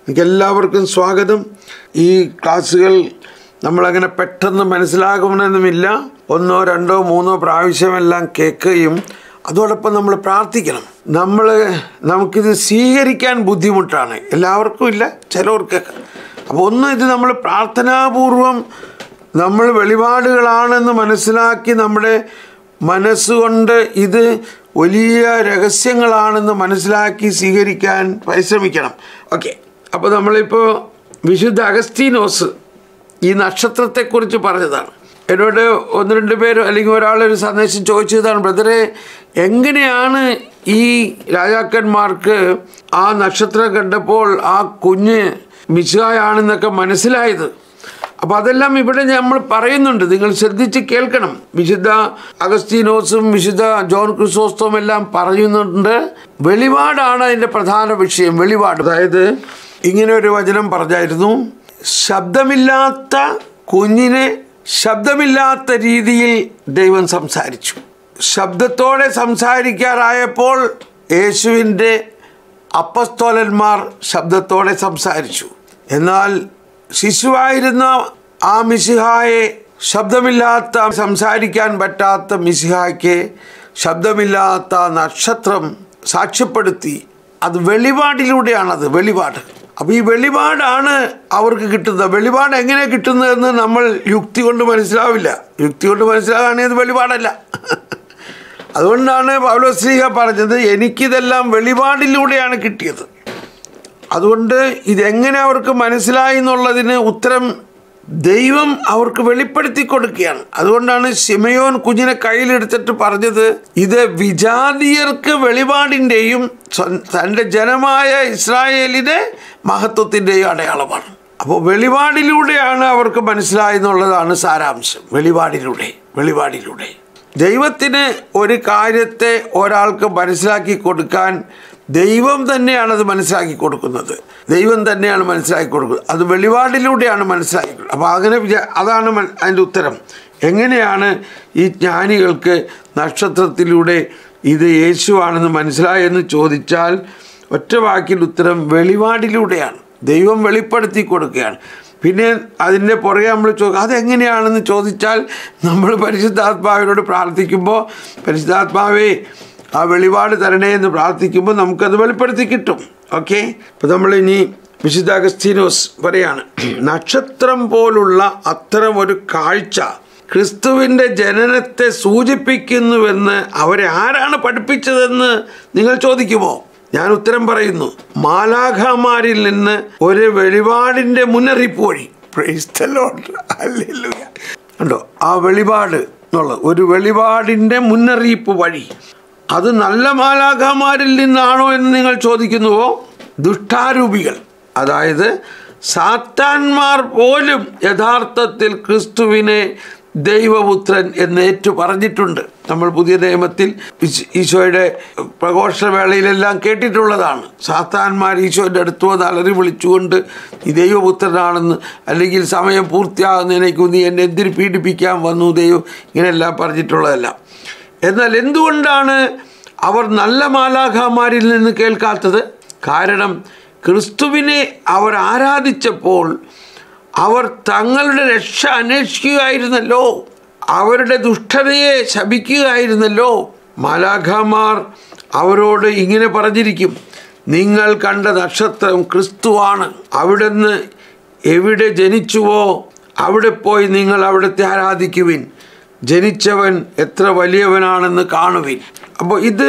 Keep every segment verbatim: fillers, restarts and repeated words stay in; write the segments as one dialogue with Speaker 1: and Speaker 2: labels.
Speaker 1: എല്ലാവർക്കും സ്വാഗതം. ഈ ക്ലാസ്സുകൾ നമ്മളങ്ങനെ പെട്ടെന്ന് മനസ്സിലാകണമെന്നുമില്ല. ഒന്നോ രണ്ടോ മൂന്നോ പ്രാവശ്യമെല്ലാം കേൾക്കുകയും അതോടൊപ്പം നമ്മൾ പ്രാർത്ഥിക്കണം. നമ്മൾ നമുക്കിത് സ്വീകരിക്കാൻ ബുദ്ധിമുട്ടാണ്, എല്ലാവർക്കും ഇല്ല, ചിലവർക്കൊക്കെ. അപ്പോൾ ഒന്ന് ഇത് നമ്മൾ പ്രാർത്ഥനാപൂർവം നമ്മൾ വെളിപാടുകളാണെന്ന് മനസ്സിലാക്കി നമ്മുടെ മനസ്സുകൊണ്ട് ഇത് വലിയ രഹസ്യങ്ങളാണെന്ന് മനസ്സിലാക്കി സ്വീകരിക്കാൻ പരിശ്രമിക്കണം. ഓക്കെ, അപ്പോൾ നമ്മളിപ്പോൾ വിശുദ്ധ അഗസ്തീനോസ് ഈ നക്ഷത്രത്തെക്കുറിച്ച് പറഞ്ഞതാണ്. എന്നോട് ഒന്ന് രണ്ട് പേര് അല്ലെങ്കിൽ ഒരാളൊരു സന്ദേശം ചോദിച്ചതാണ്, ബ്രദറെ എങ്ങനെയാണ് ഈ രാജാക്കന്മാർക്ക് ആ നക്ഷത്രം കണ്ടപ്പോൾ ആ കുഞ്ഞ് മിശിഹായാണെന്നൊക്കെ മനസ്സിലായത്? അപ്പോൾ അതെല്ലാം ഇവിടെ നമ്മൾ പറയുന്നുണ്ട്, നിങ്ങൾ ശ്രദ്ധിച്ച് കേൾക്കണം. വിശുദ്ധ അഗസ്തീനോസും വിശുദ്ധ ജോൺ ക്രിസോസ്റ്റവും എല്ലാം പറയുന്നുണ്ട്. വെളിപാടാണ് അതിൻ്റെ പ്രധാന വിഷയം, വെളിപാട്. അതായത് ഇങ്ങനെ ഒരു വചനം പറഞ്ഞായിരുന്നു, ശബ്ദമില്ലാത്ത കുഞ്ഞിനെ ശബ്ദമില്ലാത്ത രീതിയിൽ ദൈവം സംസാരിച്ചു. ശബ്ദത്തോടെ സംസാരിക്കാറായപ്പോൾ യേശുവിൻ്റെ അപ്പസ്തോലന്മാർ ശബ്ദത്തോടെ സംസാരിച്ചു. എന്നാൽ ശിശുവായിരുന്ന ആ മിശിഹായെ, ശബ്ദമില്ലാത്ത സംസാരിക്കാൻ പറ്റാത്ത മിശിഹായ്ക്ക് ശബ്ദമില്ലാത്ത നക്ഷത്രം സാക്ഷ്യപ്പെടുത്തി. അത് വെളിപാടിലൂടെയാണത്, വെളിപാട്. അപ്പോൾ ഈ വെളിപാടാണ് അവർക്ക് കിട്ടുന്നത്. വെളിപാട് എങ്ങനെ കിട്ടുന്നതെന്ന് നമ്മൾ യുക്തി കൊണ്ട് മനസ്സിലാവില്ല. യുക്തി കൊണ്ട് മനസ്സിലാകുകയാണെങ്കിൽ അത് വെളിപാടല്ല. അതുകൊണ്ടാണ് പൗലോസ്ലീഹ പറഞ്ഞത്, എനിക്കിതെല്ലാം വെളിപാടിലൂടെയാണ് കിട്ടിയത്. അതുകൊണ്ട് ഇതെങ്ങനെ അവർക്ക് മനസ്സിലായി എന്നുള്ളതിന് ഉത്തരം ദൈവം അവർക്ക് വെളിപ്പെടുത്തി കൊടുക്കുകയാണ്. അതുകൊണ്ടാണ് ശിമയോൻ കുഞ്ഞിനെ കയ്യിലെടുത്തിട്ട് പറഞ്ഞത്, ഇത് വിജാതീയർക്ക് വെളിപാടിൻ്റെയും തൻ്റെ ജനമായ ഇസ്രായേലിൻ്റെ മഹത്വത്തിൻ്റെയും അടയാളമാണ്. അപ്പോൾ വെളിപാടിലൂടെയാണ് അവർക്ക് മനസ്സിലായി എന്നുള്ളതാണ് സാരാംശം. വെളിപാടിലൂടെ വെളിപാടിലൂടെ ദൈവത്തിന് ഒരു കാര്യത്തെ ഒരാൾക്ക് മനസ്സിലാക്കി കൊടുക്കാൻ ദൈവം തന്നെയാണത് മനസ്സിലാക്കി കൊടുക്കുന്നത്. ദൈവം തന്നെയാണ് മനസ്സിലാക്കി കൊടുക്കുന്നത്. അത് വെളിപാടിലൂടെയാണ് മനസ്സിലാക്കി കൊടുക്കുന്നത്. അപ്പോൾ അങ്ങനെ അതാണ് അതിൻ്റെ ഉത്തരം. എങ്ങനെയാണ് ഈ ജ്ഞാനികൾക്ക് നക്ഷത്രത്തിലൂടെ ഇത് യേശുവാണെന്ന് മനസ്സിലായെന്ന് ചോദിച്ചാൽ ഒറ്റ വാക്കിൽ ഉത്തരം വെളിപാടിലൂടെയാണ്. ദൈവം വെളിപ്പെടുത്തി കൊടുക്കുകയാണ്. പിന്നെ അതിൻ്റെ പുറകെ നമ്മൾ ചോദിക്കും അതെങ്ങനെയാണെന്ന് ചോദിച്ചാൽ നമ്മൾ പരിശുദ്ധാത്മാവിനോട് പ്രാർത്ഥിക്കുമ്പോൾ, പരിശുദ്ധാത്മാവേ ആ വെളിപാട് തരണേ എന്ന് പ്രാർത്ഥിക്കുമ്പോൾ നമുക്കത് വെളിപ്പെടുത്തി കിട്ടും. ഓക്കെ, അപ്പോൾ നമ്മളിനി വിശുദ്ധ അഗസ്തീനോസ് പറയാണ്, നക്ഷത്രം പോലുള്ള അത്തരം ഒരു കാഴ്ച ക്രിസ്തുവിൻ്റെ ജനനത്തെ സൂചിപ്പിക്കുന്നുവെന്ന് അവരെ ആരാണ് പഠിപ്പിച്ചതെന്ന് നിങ്ങൾ ചോദിക്കുമോ? ഞാൻ ഉത്തരം പറയുന്നു, മാലാഖമാരിൽ നിന്ന് ഒരു വെളിപാടിൻ്റെ മുന്നറിയിപ്പ് വഴി. Praise the lord, hallelujah. കണ്ടോ, ആ വെളിപാട് എന്നുള്ളത് ഒരു വെളിപാടിൻ്റെ മുന്നറിയിപ്പ് വഴി. അത് നല്ല മാലാഖമാരിൽ നിന്നാണോ എന്ന് നിങ്ങൾ ചോദിക്കുന്നുവോ? ദുഷ്ടാരൂപികൾ, അതായത് സാത്താന്മാർ പോലും യഥാർത്ഥത്തിൽ ക്രിസ്തുവിനെ ദൈവപുത്രൻ എന്ന് ഏറ്റു പറഞ്ഞിട്ടുണ്ട്. നമ്മൾ പുതിയ നിയമത്തിൽ ഈശോയുടെ പ്രഘോഷവേളയിലെല്ലാം കേട്ടിട്ടുള്ളതാണ്. സാത്താന്മാർ ഈശോയുടെ അടുത്ത് വന്ന് അലറി വിളിച്ചുകൊണ്ട് നീ ദൈവപുത്രനാണെന്ന്, അല്ലെങ്കിൽ സമയം പൂർത്തിയാകുന്നതിനേക്കും നീ എന്നെ എന്തിന് പീഡിപ്പിക്കാൻ വന്നു ദൈവം, ഇങ്ങനെയെല്ലാം പറഞ്ഞിട്ടുള്ളതെല്ലാം. എന്നാൽ എന്തുകൊണ്ടാണ് അവർ നല്ല മാലാഖമാരിൽ നിന്ന് കേൾക്കാത്തത്? കാരണം ക്രിസ്തുവിനെ അവർ ആരാധിച്ചപ്പോൾ അവർ തങ്ങളുടെ രക്ഷ അന്വേഷിക്കുകയായിരുന്നല്ലോ, അവരുടെ ദുഷ്ടതയെ ശപിക്കുകയായിരുന്നല്ലോ. മാലാഖമാർ അവരോട് ഇങ്ങനെ പറഞ്ഞിരിക്കും, നിങ്ങൾ കണ്ട നക്ഷത്രം ക്രിസ്തുവാണ്, അവിടുന്ന് എവിടെ ജനിച്ചുവോ അവിടെ പോയി നിങ്ങൾ അവിടുത്തെ ആരാധിക്കുവിൻ, ജനിച്ചവൻ എത്ര വലിയവനാണെന്ന് കാണുവിൻ. അപ്പോൾ ഇത്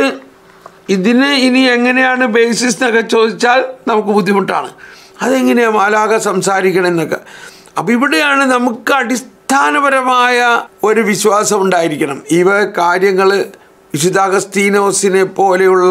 Speaker 1: ഇതിന് ഇനി എങ്ങനെയാണ് ബേസിസ് എന്നൊക്കെ ചോദിച്ചാൽ നമുക്ക് ബുദ്ധിമുട്ടാണ്. അതെങ്ങനെയാണ് മാലാഖ സംസാരിക്കണമെന്നൊക്കെ. അപ്പോൾ ഇവിടെയാണ് നമുക്ക് അടിസ്ഥാനപരമായ ഒരു വിശ്വാസം ഉണ്ടായിരിക്കണം. ഇവ കാര്യങ്ങൾ വിശുദ്ധ അഗസ്തീനോസിനെ പോലെയുള്ള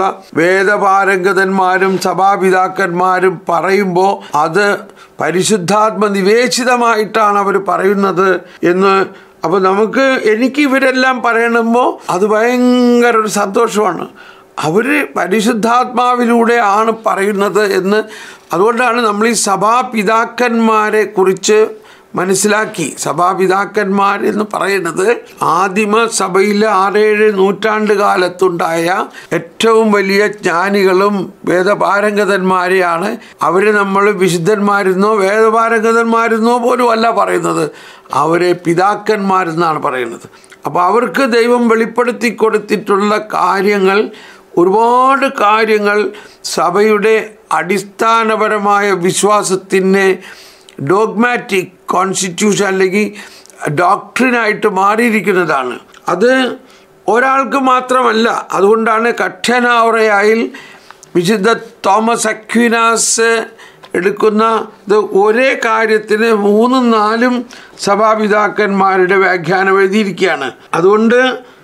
Speaker 1: വേദപാരംഗതന്മാരും സഭാപിതാക്കന്മാരും പറയുമ്പോൾ അത് പരിശുദ്ധാത്മ നിവേശിതമായിട്ടാണ് അവർ പറയുന്നത് എന്ന്. അപ്പോൾ നമുക്ക് എനിക്ക് ഇവരെല്ലാം പറയണമ്പോൾ അത് ഭയങ്കര ഒരു സന്തോഷമാണ്. അവർ പരിശുദ്ധാത്മാവിലൂടെ ആണ് പറയുന്നത് എന്ന്. അതുകൊണ്ടാണ് നമ്മൾ ഈ സഭാപിതാക്കന്മാരെ കുറിച്ച് മനസ്സിലാക്കി. സഭാപിതാക്കന്മാർ എന്ന് പറയുന്നത് ആദിമ സഭയിലെ ആറേഴ് നൂറ്റാണ്ട് കാലത്തുണ്ടായ ഏറ്റവും വലിയ ജ്ഞാനികളും വേദപാരംഗതന്മാരെയാണ്. അവരെ നമ്മൾ വിശുദ്ധന്മാരെന്നോ വേദപാരംഗതന്മാരെന്നോ പോലും അല്ല പറയുന്നത്, അവരെ പിതാക്കന്മാരെന്നാണ് പറയുന്നത്. അപ്പോൾ അവർക്ക് ദൈവം വെളിപ്പെടുത്തി കൊടുത്തിട്ടുള്ള കാര്യങ്ങൾ, ഒരുപാട് കാര്യങ്ങൾ സഭയുടെ അടിസ്ഥാനപരമായ വിശ്വാസത്തിന് ഡോഗ്മാറ്റിക് കോൺസ്റ്റിറ്റ്യൂഷൻ അല്ലെങ്കിൽ ഡോക്ട്രിനായിട്ട് മാറിയിരിക്കുന്നതാണ്. അത് ഒരാൾക്ക് മാത്രമല്ല. അതുകൊണ്ടാണ് catena aouraയിൽ വിശുദ്ധ തോമസ് അക്വീനാസ് എടുക്കുന്ന ഇത് ഒരേ കാര്യത്തിന് മൂന്നും നാലും സഭാപിതാക്കന്മാരുടെ വ്യാഖ്യാനം എഴുതിയിരിക്കുകയാണ്. അതുകൊണ്ട്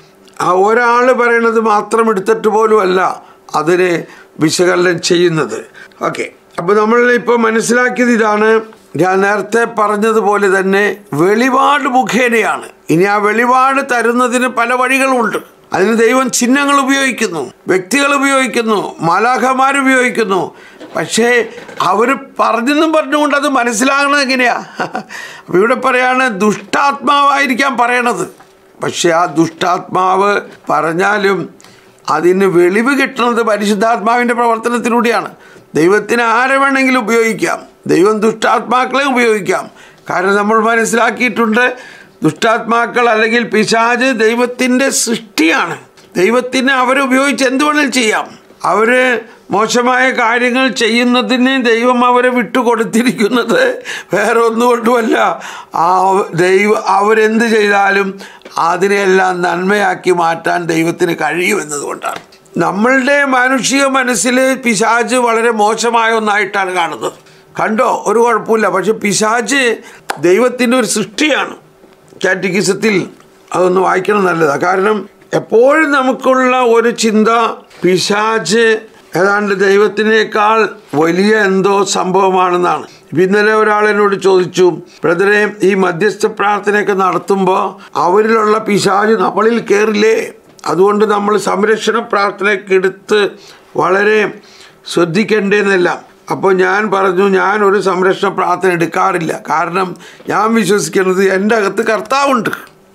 Speaker 1: ആ ഒരാൾ പറയണത് മാത്രം എടുത്തിട്ട് പോലും അല്ല അതിനെ വിശകലനം ചെയ്യുന്നത്. ഓക്കെ, അപ്പോൾ നമ്മൾ ഇപ്പോൾ മനസ്സിലാക്കിയത് ഇതാണ്. ഞാൻ നേരത്തെ പറഞ്ഞതുപോലെ തന്നെ വെളിപാട് മുഖേനയാണ്. ഇനി ആ വെളിപാട് തരുന്നതിന് പല വഴികളുമുണ്ട്. അതിന് ദൈവം ചിഹ്നങ്ങൾ ഉപയോഗിക്കുന്നു, വ്യക്തികൾ ഉപയോഗിക്കുന്നു, മാലാഖമാർ ഉപയോഗിക്കുന്നു. പക്ഷേ അവർ പറഞ്ഞെന്നും പറഞ്ഞുകൊണ്ട് അത് മനസ്സിലാകണത് എങ്ങനെയാ? അപ്പം ഇവിടെ പറയാണ് ദുഷ്ടാത്മാവായിരിക്കാം പറയണത്. പക്ഷെ ആ ദുഷ്ടാത്മാവ് പറഞ്ഞാലും അതിന് വെളിവ് കിട്ടുന്നത് പരിശുദ്ധാത്മാവിൻ്റെ പ്രവർത്തനത്തിലൂടെയാണ്. ദൈവത്തിന് ആരെ വേണമെങ്കിലും ഉപയോഗിക്കാം. ദൈവം ദുഷ്ടാത്മാക്കളെ ഉപയോഗിക്കാം. കാരണം നമ്മൾ മനസ്സിലാക്കിയിട്ടുണ്ട്, ദുഷ്ടാത്മാക്കൾ അല്ലെങ്കിൽ പിശാച് ദൈവത്തിൻ്റെ സൃഷ്ടിയാണ്. ദൈവത്തിന് അവരെ ഉപയോഗിച്ച് എന്ത് വേണമെങ്കിലും ചെയ്യാം. അവർ മോശമായ കാര്യങ്ങൾ ചെയ്യുന്നതിന് ദൈവം അവരെ വിട്ടുകൊടുത്തിരിക്കുന്നത് വേറെ ഒന്നുകൊണ്ടുമല്ല. ആ ദൈവ അവരെന്ത് ചെയ്താലും അതിനെല്ലാം നന്മയാക്കി മാറ്റാൻ ദൈവത്തിന് കഴിയുമെന്നതുകൊണ്ടാണ്. നമ്മളുടെ മാനുഷിക മനസ്സിൽ പിശാച് വളരെ മോശമായ ഒന്നായിട്ടാണ് കാണുന്നത്. കണ്ടോ, ഒരു കുഴപ്പമില്ല. പക്ഷെ പിശാച് ദൈവത്തിൻ്റെ ഒരു സൃഷ്ടിയാണ്. കാറ്റഗിസത്തിൽ അതൊന്ന് വായിക്കണം നല്ലതാണ്. കാരണം എപ്പോഴും നമുക്കുള്ള ഒരു ചിന്ത പിശാച് ഏതാണ്ട് ദൈവത്തിനേക്കാൾ വലിയ എന്തോ സംഭവമാണെന്നാണ്. ഇന്നലെ ഒരാൾ എന്നോട് ചോദിച്ചു, ബ്രദറെ, ഈ മധ്യസ്ഥ പ്രാർത്ഥനയൊക്കെ നടത്തുമ്പോൾ അവരിലുള്ള പിശാച് നമ്മളിൽ കയറില്ലേ? അതുകൊണ്ട് നമ്മൾ സംരക്ഷണ പ്രാർത്ഥനയൊക്കെ എടുത്ത് വളരെ ശ്രദ്ധിക്കേണ്ടതെന്നല്ല. അപ്പോൾ ഞാൻ പറഞ്ഞു, ഞാനൊരു സംരക്ഷണ പ്രാർത്ഥന എടുക്കാറില്ല. കാരണം ഞാൻ വിശ്വസിക്കുന്നത് എൻ്റെ അകത്ത് കർത്താവുണ്ട്,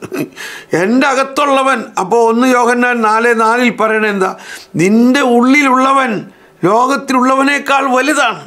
Speaker 1: എൻ്റെ അകത്തുള്ളവൻ. അപ്പോൾ ഒന്ന് യോഹന്നാൻ നാല് നാലിൽ പറയണത് എന്താ? നിൻ്റെ ഉള്ളിലുള്ളവൻ ലോകത്തിലുള്ളവനേക്കാൾ വലുതാണ്.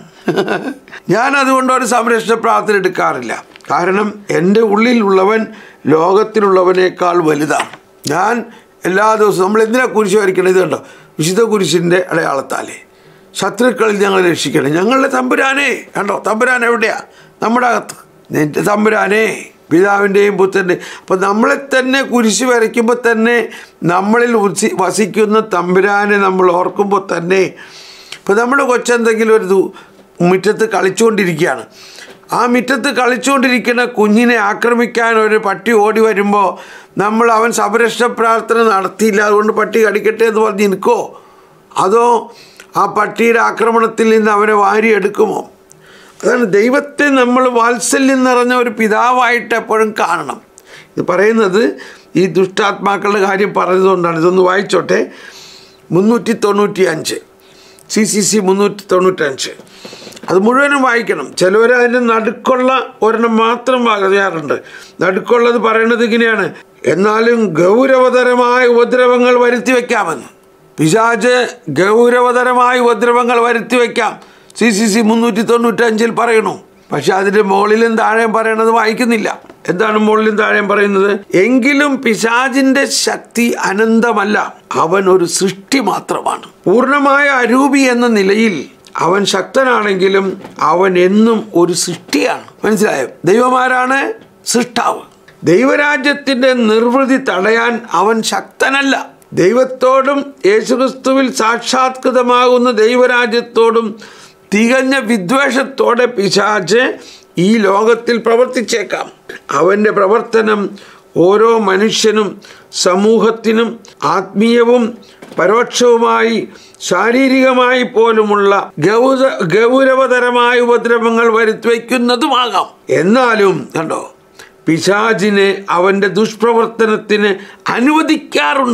Speaker 1: ഞാൻ അതുകൊണ്ട് ഒരു സംരക്ഷണ പ്രാർത്ഥന എടുക്കാറില്ല. കാരണം എൻ്റെ ഉള്ളിലുള്ളവൻ ലോകത്തിലുള്ളവനേക്കാൾ വലുതാണ്. ഞാൻ എല്ലാ ദിവസവും, നമ്മൾ എന്തിനാ കുരിശ് വരയ്ക്കണം? ഇത് കണ്ടോ, വിശുദ്ധ കുരിശിൻ്റെ അടയാളത്താലേ ശത്രുക്കളിൽ ഞങ്ങളെ രക്ഷിക്കണം. ഞങ്ങളുടെ തമ്പുരാനെ കണ്ടോ, തമ്പുരാൻ എവിടെയാ? നമ്മുടെ അകത്ത്. നിൻ്റെ തമ്പുരാനെ, പിതാവിൻ്റെയും പുത്രൻ്റെയും. അപ്പം നമ്മളെ തന്നെ കുരിശ് വരയ്ക്കുമ്പോൾ തന്നെ നമ്മളിൽ വസിക്കുന്ന തമ്പുരാനെ നമ്മൾ ഓർക്കുമ്പോൾ തന്നെ, ഇപ്പം നമ്മുടെ കൊച്ചെന്തെങ്കിലും ഒരു മുറ്റത്ത് കളിച്ചുകൊണ്ടിരിക്കുകയാണ്. ആ മുറ്റത്ത് കളിച്ചുകൊണ്ടിരിക്കുന്ന കുഞ്ഞിനെ ആക്രമിക്കാൻ ഒരു പട്ടി ഓടി വരുമ്പോൾ നമ്മൾ അവൻ സംരക്ഷണ പ്രാർത്ഥന നടത്തിയില്ല, അതുകൊണ്ട് പട്ടി കടിക്കട്ടെ എന്ന് പറഞ്ഞ് നിൽക്കുമോ? അതോ ആ പട്ടിയുടെ ആക്രമണത്തിൽ നിന്ന് അവനെ വാരിയെടുക്കുമോ? അതാണ് ദൈവത്തെ നമ്മൾ വാത്സല്യം നിറഞ്ഞ ഒരു പിതാവായിട്ട് എപ്പോഴും കാണണം. ഇത് പറയുന്നത് ഈ ദുഷ്ടാത്മാക്കളുടെ കാര്യം പറഞ്ഞതുകൊണ്ടാണ്. ഇതൊന്ന് വായിച്ചോട്ടെ. മുന്നൂറ്റി തൊണ്ണൂറ്റി അഞ്ച് സി സി സി മുന്നൂറ്റി തൊണ്ണൂറ്റഞ്ച് അത് മുഴുവനും വായിക്കണം. ചിലവർ അതിൻ്റെ നടുക്കുള്ള ഒരെണ്ണം മാത്രം പറയാറുണ്ട്. നടുക്കുള്ളത് പറയുന്നത് ഇങ്ങനെയാണ്: എന്നാലും ഗൗരവതരമായ ഉപദ്രവങ്ങൾ വരുത്തി വയ്ക്കാമെന്ന്. പിശാച് ഗൗരവതരമായ ഉപദ്രവങ്ങൾ വരുത്തി വയ്ക്കാം, സി സി സി മുന്നൂറ്റി തൊണ്ണൂറ്റഞ്ചിൽ പറയണു. പക്ഷെ അതിൻ്റെ മുകളിലും താഴെയും പറയണത് വായിക്കുന്നില്ല. എന്താണ് മുകളിലും താഴെയും പറയുന്നത്? എങ്കിലും പിശാചിൻ്റെ ശക്തി അനന്തമല്ല, അവൻ ഒരു സൃഷ്ടി മാത്രമാണ്. പൂർണ്ണമായ അരൂപി എന്ന നിലയിൽ അവൻ ശക്തനാണെങ്കിലും അവൻ എന്നും ഒരു സൃഷ്ടിയാണ്. മനസ്സിലായോ? ദൈവമാരാണ് സൃഷ്ടാവ്. ദൈവരാജ്യത്തിൻ്റെ നിർവൃതി തടയാൻ അവൻ ശക്തനല്ല. ദൈവത്തോടും യേശുക്രിസ്തുവിൽ സാക്ഷാത്കൃതമാകുന്ന ദൈവരാജ്യത്തോടും തികഞ്ഞ വിദ്വേഷത്തോടെ പിശാച് ഈ ലോകത്തിൽ പ്രവർത്തിച്ചേക്കാം. അവൻ്റെ പ്രവർത്തനം ഓരോ മനുഷ്യനും സമൂഹത്തിനും ആത്മീയവും പരോക്ഷവുമായി ശാരീരികമായി പോലുമുള്ള ഗൗര ഗൗരവതരമായ ഉപദ്രവങ്ങൾ വരുത്തിവെക്കുന്നതുമാകാം. എന്നാലും കണ്ടോ, പിശാചിനെ അവൻ്റെ ദുഷ്പ്രവർത്തനത്തിന് അനുവദിക്കാറുണ്ട്.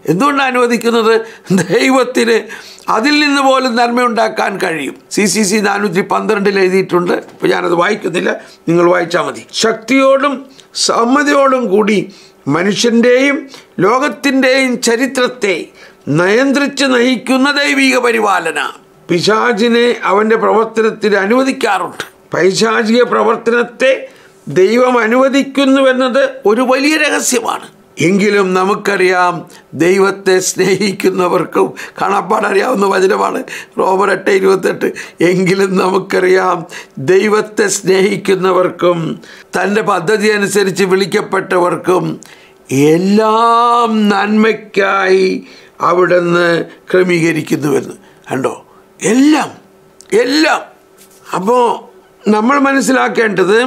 Speaker 1: എന്തുകൊണ്ടാണ് അനുവദിക്കുന്നത്? ദൈവത്തിന് അതിൽ നിന്ന് പോലും നന്മയുണ്ടാക്കാൻ കഴിയും. സി സി സി നാനൂറ്റി പന്ത്രണ്ടിൽ എഴുതിയിട്ടുണ്ട്. ഇപ്പോൾ ഞാനത് വായിക്കുന്നില്ല, നിങ്ങൾ വായിച്ചാൽ മതി. ശക്തിയോടും സമ്മതിയോടും കൂടി മനുഷ്യൻ്റെയും ലോകത്തിൻ്റെയും ചരിത്രത്തെ നിയന്ത്രിച്ച് നയിക്കുന്ന ദൈവിക പരിപാലന പിശാചിനെ അവൻ്റെ പ്രവർത്തനത്തിന് അനുവദിക്കാറുണ്ട്. പൈശാചിക പ്രവർത്തനത്തെ ദൈവം അനുവദിക്കുന്നുവെന്നത് ഒരു വലിയ രഹസ്യമാണ്. എങ്കിലും നമുക്കറിയാം, ദൈവത്തെ സ്നേഹിക്കുന്നവർക്കും കാണാപ്പാടറിയാവുന്ന വചനമാണ് റോമർ എട്ട് ഇരുപത്തെട്ട്. എങ്കിലും നമുക്കറിയാം, ദൈവത്തെ സ്നേഹിക്കുന്നവർക്കും തൻ്റെ പദ്ധതി അനുസരിച്ച് വിളിക്കപ്പെട്ടവർക്കും എല്ലാം നന്മയ്ക്കായി അവിടുന്ന് ക്രമീകരിക്കുന്നുവെന്ന്. കണ്ടോ? എല്ലാം എല്ലാം. അപ്പോൾ നമ്മൾ മനസ്സിലാക്കേണ്ടത്,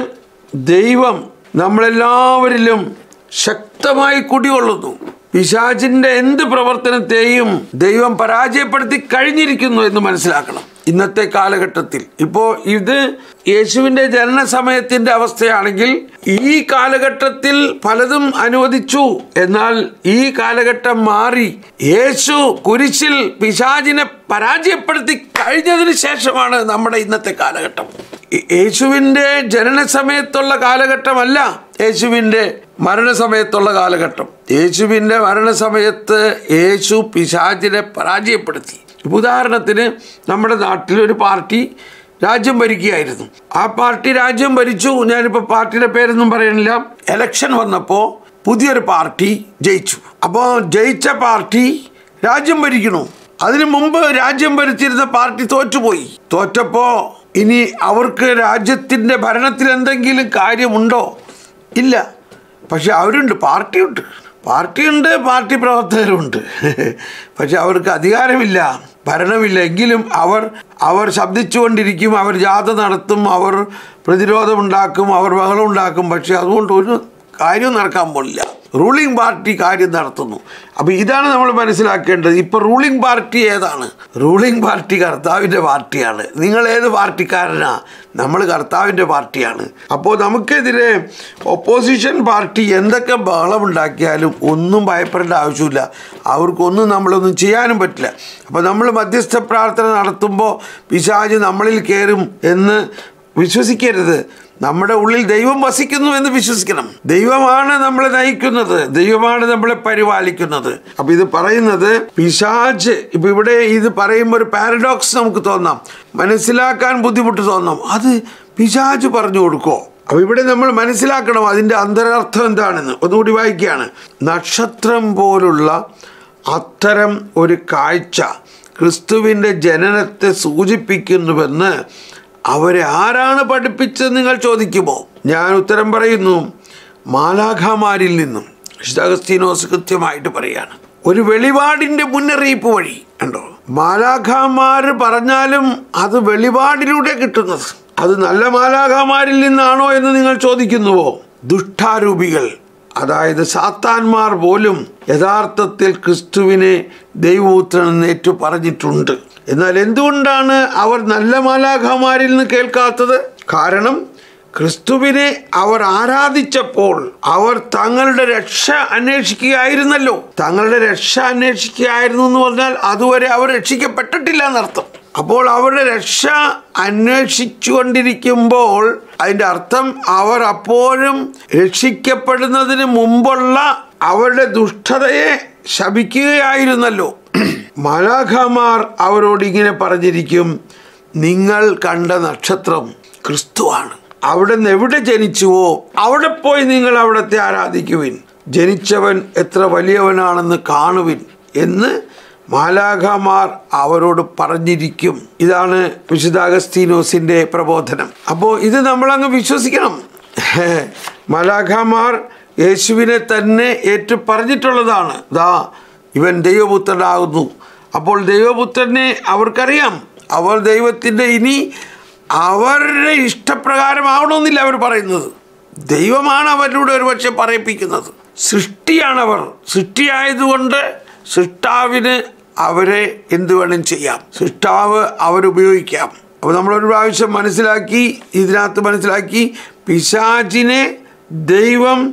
Speaker 1: ദൈവം നമ്മളെല്ലാവരിലും ശക്തമായി കുടികൊള്ളുന്നു. പിശാചിൻ്റെ എന്ത് പ്രവർത്തനത്തെയും ദൈവം പരാജയപ്പെടുത്തി കഴിഞ്ഞിരിക്കുന്നു എന്ന് മനസ്സിലാക്കണം. ഇന്നത്തെ കാലഘട്ടത്തിൽ ഇപ്പോൾ ഇത് യേശുവിൻ്റെ ജനന സമയത്തിൻ്റെ അവസ്ഥയാണെങ്കിൽ, ഈ കാലഘട്ടത്തിൽ പലതും അനുവദിച്ചു. എന്നാൽ ഈ കാലഘട്ടം മാറി യേശു കുരിശിൽ പിശാചിനെ പരാജയപ്പെടുത്തി കഴിഞ്ഞതിന് ശേഷമാണ് നമ്മുടെ ഇന്നത്തെ കാലഘട്ടം. യേശുവിൻ്റെ ജനന സമയത്തുള്ള കാലഘട്ടമല്ല യേശുവിൻ്റെ മരണസമയത്തുള്ള കാലഘട്ടം. യേശുവിൻ്റെ മരണസമയത്ത് യേശു പിശാചിനെ പരാജയപ്പെടുത്തി. ഉദാഹരണത്തിന്, നമ്മുടെ നാട്ടിലൊരു പാർട്ടി രാജ്യം ഭരിക്കുകയായിരുന്നു. ആ പാർട്ടി രാജ്യം ഭരിച്ചു. ഞാനിപ്പോൾ പാർട്ടിയുടെ പേരൊന്നും പറയുന്നില്ല. എലക്ഷൻ വന്നപ്പോൾ പുതിയൊരു പാർട്ടി ജയിച്ചു. അപ്പോൾ ജയിച്ച പാർട്ടി രാജ്യം ഭരിക്കണു. അതിനു മുമ്പ് രാജ്യം ഭരിച്ചിരുന്ന പാർട്ടി തോറ്റുപോയി. തോറ്റപ്പോൾ ഇനി അവർക്ക് രാജ്യത്തിൻ്റെ ഭരണത്തിൽ എന്തെങ്കിലും കാര്യമുണ്ടോ? ഇല്ല. പക്ഷെ അവരുണ്ട്, പാർട്ടിയുണ്ട് പാർട്ടിയുണ്ട് പാർട്ടി പ്രവർത്തകരുണ്ട്. പക്ഷെ അവർക്ക് അധികാരമില്ല, ഭരണമില്ല. എങ്കിലും അവർ അവർ ശബ്ദിച്ചുകൊണ്ടിരിക്കും, അവർ ജാഥ നടത്തും, അവർ പ്രതിരോധമുണ്ടാക്കും, അവർ ബഹളം ഉണ്ടാക്കും. പക്ഷെ അതുകൊണ്ട് ഒരു കാര്യം നടക്കാൻ പോലില്ല. റൂളിംഗ് പാർട്ടി കാര്യം നടത്തുന്നു. അപ്പോൾ ഇതാണ് നമ്മൾ മനസ്സിലാക്കേണ്ടത്. ഇപ്പോൾ റൂളിംഗ് പാർട്ടി ഏതാണ്? റൂളിംഗ് പാർട്ടി കർത്താവിൻ്റെ പാർട്ടിയാണ്. നിങ്ങൾ ഏത് പാർട്ടിക്കാരനാ? നമ്മൾ കർത്താവിൻ്റെ പാർട്ടിയാണ്. അപ്പോൾ നമുക്കെതിരെ ഒപ്പോസിഷൻ പാർട്ടി എന്തൊക്കെ ബഹളമുണ്ടാക്കിയാലും ഒന്നും ഭയപ്പെടേണ്ട ആവശ്യമില്ല. അവർക്കൊന്നും നമ്മളൊന്നും ചെയ്യാനും പറ്റില്ല. അപ്പോൾ നമ്മൾ മധ്യസ്ഥ പ്രാർത്ഥന നടത്തുമ്പോൾ പിശാച് നമ്മളിൽ കയറും എന്ന് വിശ്വസിക്കരുത്. നമ്മുടെ ഉള്ളിൽ ദൈവം വസിക്കുന്നു എന്ന് വിശ്വസിക്കണം. ദൈവമാണ് നമ്മളെ നയിക്കുന്നത്, ദൈവമാണ് നമ്മളെ പരിപാലിക്കുന്നത്. അപ്പം ഇത് പറയുന്നത് പിശാച്, ഇപ്പം ഇവിടെ ഇത് പറയുമ്പോൾ ഒരു പാരഡോക്സ് നമുക്ക് തോന്നാം, മനസ്സിലാക്കാൻ ബുദ്ധിമുട്ട് തോന്നാം. അത് പിശാച് പറഞ്ഞു കൊടുക്കോ? അപ്പം ഇവിടെ നമ്മൾ മനസ്സിലാക്കണം അതിൻ്റെ അന്തരാർത്ഥം എന്താണെന്ന്. ഒന്നുകൂടി വായിക്കുകയാണ്. നക്ഷത്രം പോലുള്ള അത്തരം ഒരു കാഴ്ച ക്രിസ്തുവിൻ്റെ ജനനത്തെ സൂചിപ്പിക്കുന്നുവെന്ന് അവരെ ആരാണ് പഠിപ്പിച്ചത് നിങ്ങൾ ചോദിക്കുമോ? ഞാൻ ഉത്തരം പറയുന്നു, മാലാഖമാരിൽ നിന്നും. വിശുദ്ധ അഗസ്തീനോസ് കൃത്യമായിട്ട് പറയാണ്, ഒരു വെളിപാടിൻ്റെ മുന്നറിയിപ്പ് വഴി. കണ്ടോ? മാലാഖമാർ പറഞ്ഞാലും അത് വെളിപാടിലൂടെ കിട്ടുന്നത്. അത് നല്ല മാലാഖമാരിൽ നിന്നാണോ എന്ന് നിങ്ങൾ ചോദിക്കുന്നുവോ? ദുഷ്ടാരൂപികൾ, അതായത് സാത്താന്മാർ പോലും യഥാർത്ഥത്തിൽ ക്രിസ്തുവിനെ ദൈവപുത്രൻ ഏറ്റു പറഞ്ഞിട്ടുണ്ട്. എന്നാൽ എന്തുകൊണ്ടാണ് അവർ നല്ല മാലാഖമാരിൽ നിന്ന് കേൾക്കാത്തത്? കാരണം ക്രിസ്തുവിനെ അവർ ആരാധിച്ചപ്പോൾ അവർ തങ്ങളുടെ രക്ഷ അന്വേഷിക്കുകയായിരുന്നല്ലോ. തങ്ങളുടെ രക്ഷ അന്വേഷിക്കുകയായിരുന്നു എന്ന് പറഞ്ഞാൽ അതുവരെ അവർ രക്ഷിക്കപ്പെട്ടിട്ടില്ല എന്നർത്ഥം. അപ്പോൾ അവരുടെ രക്ഷ അന്വേഷിച്ചു കൊണ്ടിരിക്കുമ്പോൾ അതിൻ്റെ അർത്ഥം അവർ അപ്പോഴും രക്ഷിക്കപ്പെടുന്നതിന് മുമ്പുള്ള അവരുടെ ദുഷ്ടതയെ ശപിക്കുകയായിരുന്നല്ലോ. മാലാഖമാർ അവരോട് ഇങ്ങനെ പറഞ്ഞിരിക്കും, നിങ്ങൾ കണ്ട നക്ഷത്രം ക്രിസ്തുവാണ്. അവിടെ നിന്ന് എവിടെ ജനിച്ചുവോ അവിടെ പോയി നിങ്ങൾ അവിടത്തെ ആരാധിക്കുവിൻ. ജനിച്ചവൻ എത്ര വലിയവനാണെന്ന് കാണുവിൻ എന്ന് മാലാഖമാർ അവരോട് പറഞ്ഞിരിക്കും. ഇതാണ് വിശുദ്ധ അഗസ്തീനോസിൻ്റെ പ്രബോധനം. അപ്പോൾ ഇത് നമ്മളങ്ങ് വിശ്വസിക്കണം. മാലാഖമാർ യേശുവിനെ തന്നെ ഏറ്റു പറഞ്ഞിട്ടുള്ളതാണ്. ദാ ഇവൻ ദൈവപുത്രനാകുന്നു. അപ്പോൾ ദൈവപുത്രനെ അവർക്കറിയാം. അവർ ദൈവത്തിൻ്റെ ഇനി അവരുടെ ഇഷ്ടപ്രകാരമാവണമെന്നില്ല അവർ പറയുന്നത്. ദൈവമാണ് അവരിലൂടെ ഒരുപക്ഷെ പറയിപ്പിക്കുന്നത്. സൃഷ്ടിയാണവർ. സൃഷ്ടിയായതുകൊണ്ട് സൃഷ്ടാവിന് അവരെ എന്ത് വേണം ചെയ്യാം, സൃഷ്ടാവ് അവരുപയോഗിക്കാം. അപ്പോൾ നമ്മളൊരു പ്രാവശ്യം മനസ്സിലാക്കി, ഇതിനകത്ത് മനസ്സിലാക്കി, പിശാചിനെ ദൈവം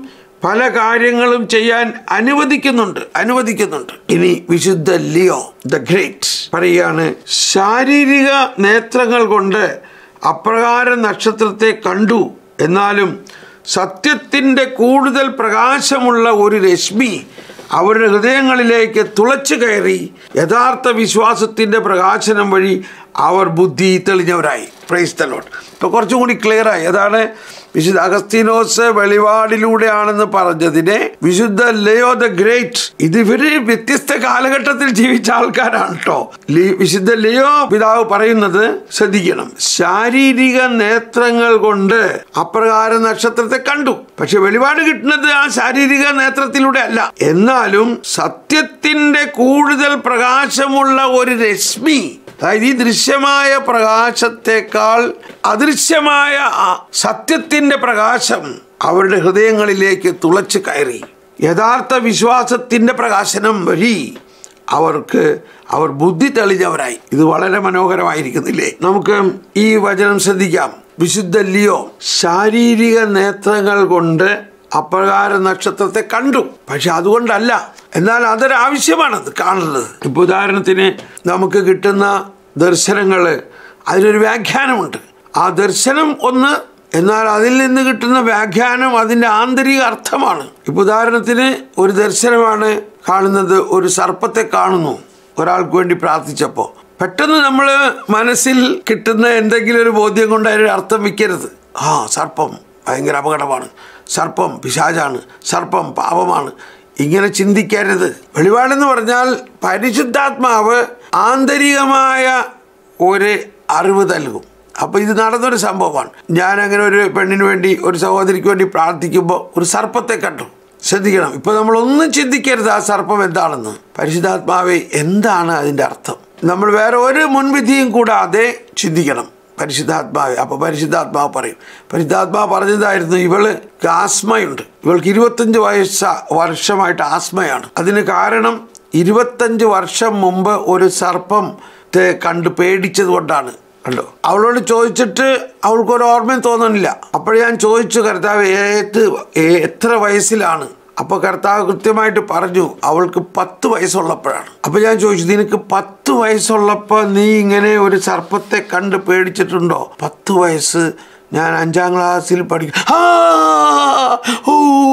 Speaker 1: പല കാര്യങ്ങളും ചെയ്യാൻ അനുവദിക്കുന്നുണ്ട് അനുവദിക്കുന്നുണ്ട് ഇനി വിശുദ്ധ ലിയോ ദ ഗ്രേറ്റ് പറയുകയാണ്, ശാരീരിക നേത്രങ്ങൾ കൊണ്ട് അപ്രകാരം നക്ഷത്രത്തെ കണ്ടു, എന്നാലും സത്യത്തിൻ്റെ കൂടുതൽ പ്രകാശമുള്ള ഒരു രശ്മി അവരുടെ ഹൃദയങ്ങളിലേക്ക് തുളച്ചു കയറി യഥാർത്ഥ വിശ്വാസത്തിൻ്റെ പ്രകാശനം വഴി അവർ ബുദ്ധി തെളിഞ്ഞവരായി. Praise the Lord. ഇപ്പോൾ കുറച്ചും കൂടി ക്ലിയറായി. അതാണ് വിശുദ്ധ അഗസ്തീനോസ് വെളിപാടിലൂടെയാണെന്ന് പറഞ്ഞതിനെ വിശുദ്ധ ലിയോ ദ ഗ്രേറ്റ്, ഇത് ഇവര് വ്യത്യസ്ത കാലഘട്ടത്തിൽ ജീവിച്ച ആൾക്കാരാണ് കേട്ടോ. വിശുദ്ധ ലിയോ പിതാവ് പറയുന്നത് ശ്രദ്ധിക്കണം, ശാരീരിക നേത്രങ്ങൾ കൊണ്ട് അപ്രകാരം നക്ഷത്രത്തെ കണ്ടു. പക്ഷെ വെളിപാട് കിട്ടുന്നത് ആ ശാരീരിക നേത്രത്തിലൂടെ അല്ല. എന്നാലും സത്യത്തിന്റെ കൂടുതൽ പ്രകാശമുള്ള ഒരു രശ്മി, അതായത് ഈ ദൃശ്യമായ പ്രകാശത്തെക്കാൾ അദൃശ്യമായ സത്യത്തിന്റെ പ്രകാശം അവരുടെ ഹൃദയങ്ങളിലേക്ക് തുളച്ചു കയറി യഥാർത്ഥ വിശ്വാസത്തിന്റെ പ്രകാശനം വഴി അവർക്ക് അവർ ബുദ്ധി തെളിഞ്ഞവരായി. ഇത് വളരെ മനോഹരമായിരിക്കുന്നില്ലേ? നമുക്ക് ഈ വചനം ശ്രദ്ധിക്കാം. വിശുദ്ധ ലിയോ ശാരീരിക നേത്രങ്ങൾ കൊണ്ട് അപ്രകാരം നക്ഷത്രത്തെ കണ്ടു, പക്ഷെ അതുകൊണ്ടല്ല, എന്നാൽ അതൊരാവശ്യമാണത് കാണുന്നത്. ഇപ്പോൾ ഉദാഹരണത്തിന് നമുക്ക് കിട്ടുന്ന ദർശനങ്ങൾ, അതിനൊരു വ്യാഖ്യാനമുണ്ട്. ആ ദർശനം ഒന്ന്, എന്നാൽ അതിൽ നിന്ന് കിട്ടുന്ന വ്യാഖ്യാനം അതിൻ്റെ ആന്തരിക അർത്ഥമാണ്. ഇപ്പോൾ ഉദാഹരണത്തിന് ഒരു ദർശനമാണ് കാണുന്നത്, ഒരു സർപ്പത്തെ കാണുന്നു ഒരാൾക്ക് വേണ്ടി പ്രാർത്ഥിച്ചപ്പോൾ. പെട്ടെന്ന് നമ്മൾ മനസ്സിൽ കിട്ടുന്ന എന്തെങ്കിലും ഒരു ബോധ്യം കൊണ്ട് അതിനൊരു അർത്ഥം വയ്ക്കരുത്. ആ സർപ്പം ഭയങ്കര അപകടമാണ്, സർപ്പം പിശാചാണ്, സർപ്പം പാപമാണ്, ഇങ്ങനെ ചിന്തിക്കരുത്. വെളിപാടെന്ന് പറഞ്ഞാൽ പരിശുദ്ധാത്മാവ് ആന്തരികമായ ഒരു അറിവ് നൽകും. അപ്പോൾ ഇത് നടന്നൊരു സംഭവമാണ്. ഞാൻ അങ്ങനെ ഒരു പെണ്ണിന് വേണ്ടി, ഒരു സഹോദരിക്ക് വേണ്ടി പ്രാർത്ഥിക്കുമ്പോൾ ഒരു സർപ്പത്തെ കണ്ടു. ശ്രദ്ധിക്കണം, ഇപ്പോൾ നമ്മളൊന്നും ചിന്തിക്കരുത് ആ സർപ്പം എന്താണെന്ന്. പരിശുദ്ധാത്മാവെ എന്താണ് അതിൻ്റെ അർത്ഥം, നമ്മൾ വേറെ ഒരു മുൻവിധിയും കൂടാതെ ചിന്തിക്കണം. പരിശുദ്ധാത്മാവ്, അപ്പോൾ പരിശുദ്ധാത്മാവ് പറയും. പരിശുദ്ധാത്മാവ് പറഞ്ഞതായിരുന്നു, ഇവൾക്ക് ആസ്മയുണ്ട്, ഇവൾക്ക് ഇരുപത്തഞ്ച് വയസ്സ വർഷമായിട്ട് ആസ്മയാണ്. അതിന് കാരണം ഇരുപത്തഞ്ച് വർഷം മുമ്പ് ഒരു സർപ്പത്തെ കണ്ട് പേടിച്ചത് കൊണ്ടാണ്. കണ്ടോ, അവളോട് ചോദിച്ചിട്ട് അവൾക്കൊരു ഓർമ്മയും തോന്നണില്ല. അപ്പോൾ ഞാൻ ചോദിച്ചു, കർത്താവ് ഏത് എത്ര വയസ്സിലാണ്? അപ്പോൾ കർത്താവ് കൃത്യമായിട്ട് പറഞ്ഞു, അവൾക്ക് പത്ത് വയസ്സുള്ളപ്പോഴാണ്. അപ്പോൾ ഞാൻ ചോദിച്ചു, നിനക്ക് പത്ത് വയസ്സുള്ളപ്പോൾ നീ ഇങ്ങനെ ഒരു സർപ്പത്തെ കണ്ട് പേടിച്ചിട്ടുണ്ടോ? പത്ത് വയസ്സ്, ഞാൻ അഞ്ചാം ക്ലാസ്സിൽ പഠിക്കും. ആ ഓ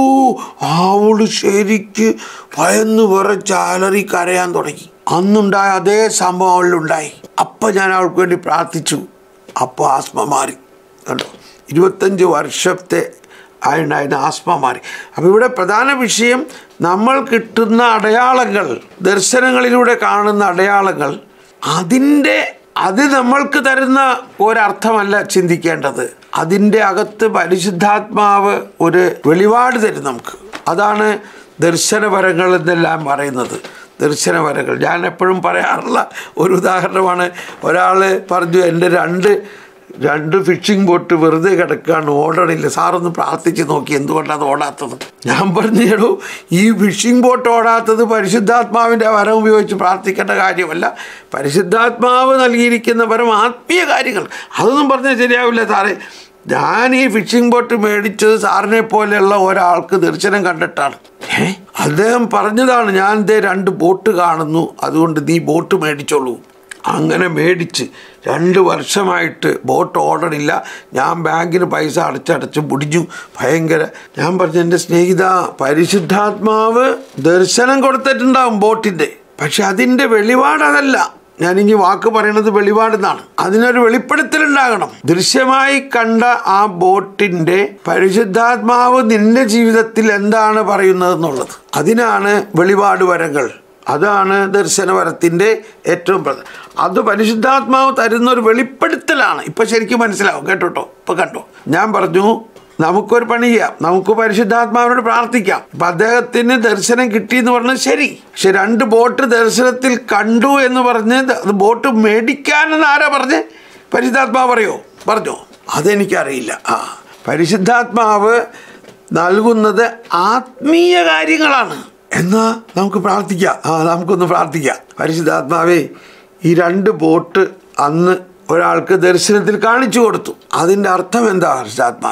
Speaker 1: അവള് ശരിക്ക് ഭയന്ന് വിറച്ച് അലറി കരയാൻ തുടങ്ങി. അന്നുണ്ടായ അതേ സംഭവം അവളിലുണ്ടായി. അപ്പം ഞാൻ അവൾക്ക് വേണ്ടി പ്രാർത്ഥിച്ചു. അപ്പോൾ ആസ്മ മാറി. കണ്ടോ, ഇരുപത്തഞ്ച് വർഷത്തെ ആയിട്ടുണ്ടായിരുന്ന ആസ്മ മാറി. അപ്പോൾ ഇവിടെ പ്രധാന വിഷയം, നമ്മൾ കിട്ടുന്ന അടയാളങ്ങൾ, ദർശനങ്ങളിലൂടെ കാണുന്ന അടയാളങ്ങൾ, അതിൻ്റെ അത് നമ്മൾക്ക് തരുന്ന ഒരർത്ഥമല്ല ചിന്തിക്കേണ്ടത്. അതിൻ്റെ അകത്ത് പരിശുദ്ധാത്മാവ് ഒരു വെളിപാട് തരും നമുക്ക്. അതാണ് ദർശനപരങ്ങൾ എന്നെല്ലാം പറയുന്നത്. ദർശനപരങ്ങൾ ഞാൻ എപ്പോഴും പറയാറുള്ള ഒരു ഉദാഹരണമാണ്. ഒരാൾ പറഞ്ഞു, എൻ്റെ രണ്ട് രണ്ട് ഫിഷിംഗ് ബോട്ട് വെറുതെ കിടക്കുകയാണ്, ഓടണില്ല, സാറൊന്ന് പ്രാർത്ഥിച്ച് നോക്കി എന്തുകൊണ്ടാണ് അത് ഓടാത്തത്. ഞാൻ പറഞ്ഞു, കേടോ, ഈ ഫിഷിംഗ് ബോട്ട് ഓടാത്തത് പരിശുദ്ധാത്മാവിൻ്റെ വരം ഉപയോഗിച്ച് പ്രാർത്ഥിക്കേണ്ട കാര്യമല്ല, പരിശുദ്ധാത്മാവ് നൽകിയിരിക്കുന്ന വരം ആത്മീയ കാര്യങ്ങൾ. അതൊന്നും പറഞ്ഞാൽ ശരിയാവില്ല സാറേ. ഞാൻ ഈ ഫിഷിംഗ് ബോട്ട് മേടിച്ചത് സാറിനെ പോലെയുള്ള ഒരാൾക്ക് ദർശനം കണ്ടിട്ടാണ്. ഏ അദ്ദേഹം പറഞ്ഞതാണ്, ഞാൻ ദേ രണ്ട് ബോട്ട് കാണുന്നു, അതുകൊണ്ട് നീ ബോട്ട് മേടിച്ചോളൂ. അങ്ങനെ മേടിച്ച് രണ്ട് വർഷമായിട്ട് ബോട്ട് ഓടണില്ല. ഞാൻ ബാങ്കിന് പൈസ അടച്ചടച്ച് മുടിഞ്ഞു, ഭയങ്കര. ഞാൻ പറഞ്ഞു, എൻ്റെ സ്നേഹിത, പരിശുദ്ധാത്മാവ് ദർശനം കൊടുത്തിട്ടുണ്ടാവും ബോട്ടിൻ്റെ, പക്ഷെ അതിൻ്റെ വെളിപാട് അതല്ല. ഞാനിനി വാക്ക് പറയണത് വെളിപാടെന്നാണ്. അതിനൊരു വെളിപ്പെടുത്തലുണ്ടാകണം. ദൃശ്യമായി കണ്ട ആ ബോട്ടിൻ്റെ പരിശുദ്ധാത്മാവ് നിന്റെ ജീവിതത്തിൽ എന്താണ് പറയുന്നതെന്നുള്ളത്, അതിനാണ് വെളിപാട് വരങ്ങൾ. അതാണ് ദർശനവരത്തിൻ്റെ ഏറ്റവും പ്രധാനം. അത് പരിശുദ്ധാത്മാവ് തരുന്നൊരു വെളിപ്പെടുത്തലാണ്. ഇപ്പം ശരിക്കും മനസ്സിലാവും. കേട്ടോട്ടോ, ഇപ്പം കണ്ടോ, ഞാൻ പറഞ്ഞു നമുക്കൊരു പണി ചെയ്യാം, നമുക്ക് പരിശുദ്ധാത്മാവിനോട് പ്രാർത്ഥിക്കാം. അപ്പം അദ്ദേഹത്തിന് ദർശനം കിട്ടിയെന്ന് പറഞ്ഞത് ശരി, പക്ഷെ രണ്ട് ബോട്ട് ദർശനത്തിൽ കണ്ടു എന്ന് പറഞ്ഞ് അത് ബോട്ട് മേടിക്കാനെന്ന് ആരാ പറഞ്ഞ്? പരിശുദ്ധാത്മാവ് പറയോ പറഞ്ഞോ? അതെനിക്കറിയില്ല. ആ പരിശുദ്ധാത്മാവ് നൽകുന്നത് ആത്മീയ കാര്യങ്ങളാണ്. എന്നാൽ നമുക്ക് പ്രാർത്ഥിക്കാം. ആ നമുക്കൊന്ന് പ്രാർത്ഥിക്കാം. പരിശുദ്ധാത്മാവേ, ഈ രണ്ട് ബോട്ട് അന്ന് ഒരാൾക്ക് ദർശനത്തിൽ കാണിച്ചു കൊടുത്തു, അതിൻ്റെ അർത്ഥം എന്താ? പരിശുദ്ധാത്മാവേ,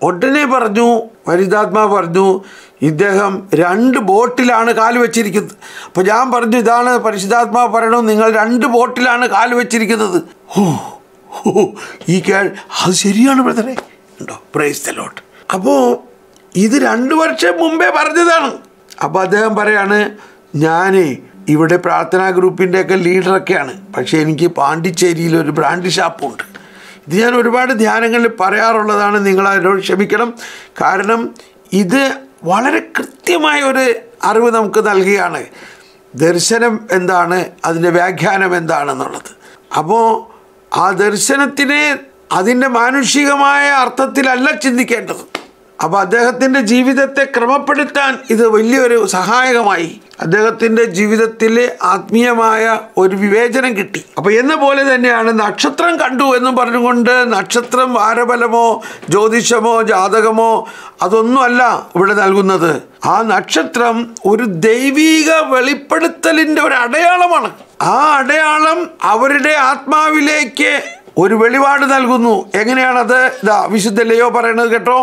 Speaker 1: ഉടനെ പറഞ്ഞു, പരിശുദ്ധാത്മാവ് പറഞ്ഞു, ഇദ്ദേഹം രണ്ട് ബോട്ടിലാണ് കാല് വെച്ചിരിക്കുന്നത്. അപ്പോൾ ഞാൻ പറഞ്ഞു, ഇതാണ് പരിശുദ്ധാത്മാവ് പറയണു, നിങ്ങൾ രണ്ട് ബോട്ടിലാണ് കാല് വെച്ചിരിക്കുന്നത്. ഓ ഓ ഈ കേൾ അത് ശരിയാണ് ബ്രദറെ ഉണ്ടോ? Praise the lord. അപ്പോൾ ഇത് രണ്ട് വർഷം മുമ്പേ പറഞ്ഞതാണ്. അപ്പോൾ അദ്ദേഹം പറയാണ്, ഞാൻ ഇവിടെ പ്രാർത്ഥനാ ഗ്രൂപ്പിൻ്റെയൊക്കെ ലീഡറൊക്കെയാണ്, പക്ഷേ എനിക്ക് പാണ്ടിച്ചേരിയിൽ ഒരു ബ്രാൻഡ് ഷാപ്പുണ്ട്. ഇത് ഞാൻ ഒരുപാട് ധ്യാനങ്ങളിൽ പറയാറുള്ളതാണ്, നിങ്ങൾ അതിനോട് ക്ഷമിക്കണം. കാരണം ഇത് വളരെ കൃത്യമായ ഒരു അറിവ് നമുക്ക് നൽകുകയാണ്. ദർശനം എന്താണ്, അതിൻ്റെ വ്യാഖ്യാനം എന്താണെന്നുള്ളത്. അപ്പോൾ ആ ദർശനത്തിനെ അതിൻ്റെ മാനുഷികമായ അർത്ഥത്തിലല്ല ചിന്തിക്കേണ്ടത്. അപ്പോൾ അദ്ദേഹത്തിൻ്റെ ജീവിതത്തെ ക്രമപ്പെടുത്താൻ ഇത് വലിയൊരു സഹായകമായി. അദ്ദേഹത്തിൻ്റെ ജീവിതത്തിൽ ആത്മീയമായ ഒരു വിവേചനം കിട്ടി. അപ്പോൾ എന്ന പോലെ തന്നെയാണ് നക്ഷത്രം കണ്ടു എന്ന് പറഞ്ഞുകൊണ്ട് നക്ഷത്രം വാരബലമോ ജ്യോതിഷമോ ജാതകമോ അതൊന്നുമല്ല ഇവിടെ നൽകുന്നത്. ആ നക്ഷത്രം ഒരു ദൈവീക വെളിപ്പെടുത്തലിൻ്റെ ഒരു അടയാളമാണ്. ആ അടയാളം അവരുടെ ആത്മാവിലേക്ക് ഒരു വെളിപാട് നൽകുന്നു. എങ്ങനെയാണത്? ഇതാ വിശുദ്ധ ലിയോ പറയണത് കേട്ടോ.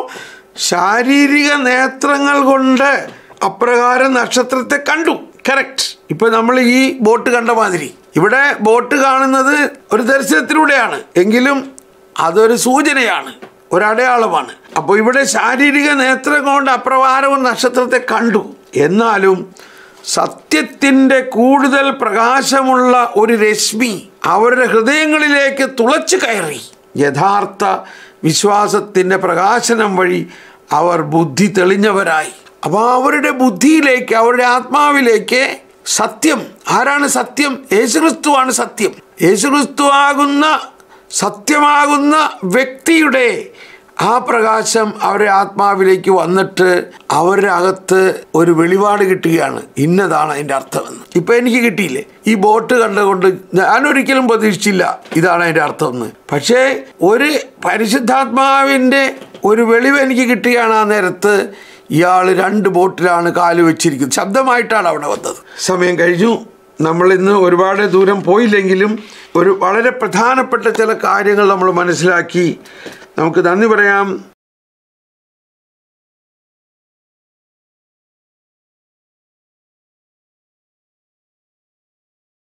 Speaker 1: ശാരീരിക നേത്രങ്ങൾ കൊണ്ട് അപ്രകാരം നക്ഷത്രത്തെ കണ്ടു. കറക്റ്റ്. ഇപ്പൊ നമ്മൾ ഈ ബോട്ട് കണ്ട മാതിരി ഇവിടെ ബോട്ട് കാണുന്നത് ഒരു ദർശനത്തിലൂടെയാണ്, എങ്കിലും അതൊരു സൂചനയാണ്, ഒരടയാളമാണ്. അപ്പോൾ ഇവിടെ ശാരീരിക നേത്രം കൊണ്ട് അപ്രകാരം നക്ഷത്രത്തെ കണ്ടു. എന്നാലും സത്യത്തിൻ്റെ കൂടുതൽ പ്രകാശമുള്ള ഒരു രശ്മി അവരുടെ ഹൃദയങ്ങളിലേക്ക് തുളച്ചു കയറി. യഥാർത്ഥ വിശ്വാസത്തിൻ്റെ പ്രകാശനം വഴി അവർ ബുദ്ധി തെളിഞ്ഞവരായി. അപ്പോൾ അവരുടെ ബുദ്ധിയിലേക്ക്, അവരുടെ ആത്മാവിലേക്ക് സത്യം, ആരാണ് സത്യം? യേശുക്രിസ്തുവാണ് സത്യം. യേശുക്രിസ്തുവാകുന്ന സത്യമാകുന്ന വ്യക്തിയുടെ ആ പ്രകാശം അവരുടെ ആത്മാവിലേക്ക് വന്നിട്ട് അവരുടെ അകത്ത് ഒരു വെളിപാട് കിട്ടുകയാണ്. ഇന്നതാണ് അതിൻ്റെ അർത്ഥമെന്ന്. ഇപ്പം എനിക്ക് കിട്ടിയില്ലേ ഈ ബോട്ട് കണ്ടുകൊണ്ട്? ഞാനൊരിക്കലും പ്രതീക്ഷിച്ചില്ല ഇതാണ് അതിൻ്റെ അർത്ഥമെന്ന്. പക്ഷേ ഒരു പരിശുദ്ധാത്മാവിൻ്റെ ഒരു വെളിവ് എനിക്ക് കിട്ടുകയാണ്. ആ നേരത്ത് ഇയാൾ രണ്ട് ബോട്ടിലാണ് കാല് വെച്ചിരിക്കുന്നത്. ശബ്ദമായിട്ടാണ് അവിടെ വന്നത്. സമയം കഴിഞ്ഞു. നമ്മളിന്ന് ഒരുപാട് ദൂരം പോയില്ലെങ്കിലും ഒരു വളരെ പ്രധാനപ്പെട്ട ചില കാര്യങ്ങൾ നമ്മൾ മനസ്സിലാക്കി. നമുക്ക് നന്ദി പറയാം.